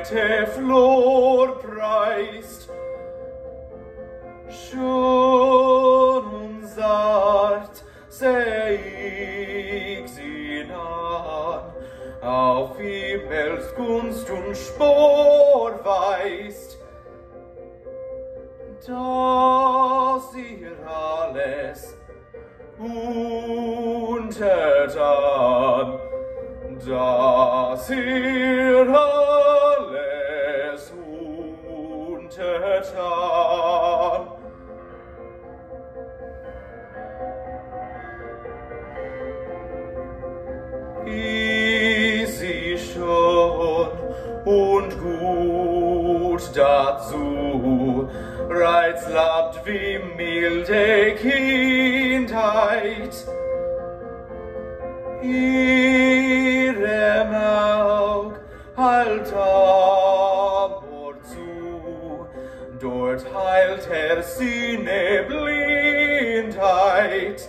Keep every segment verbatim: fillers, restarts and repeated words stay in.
weite Flor preist, schon und sacht seh ich sie an, auf Himmels Gunst und Spor weist, dass ihr alles untertan, dass ihr alles untertan. Easy schon und gut dazu, reizlabt wie milde Kindheit, ihrem Aug halt Amor zu, dort heilt er Sinne Blindheit.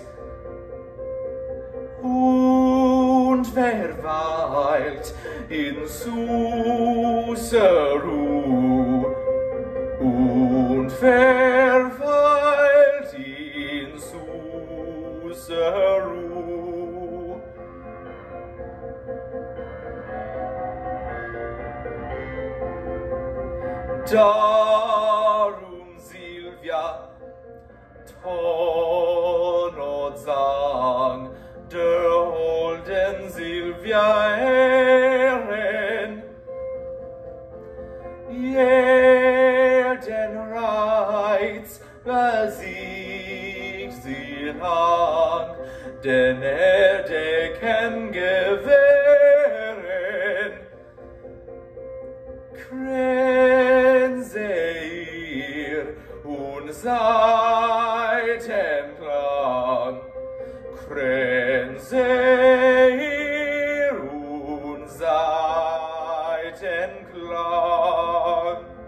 Und wer weilt in süßer Ruh, und wer weilt in süßer Ruh. Darum, Silvia, Ton und Sang, der holden Silvia Ehren, jeden Reiz besiegt sie an, denn er decken gewähren. Kränze ihr und Saitenklang, Kränze ihr und Saitenklang.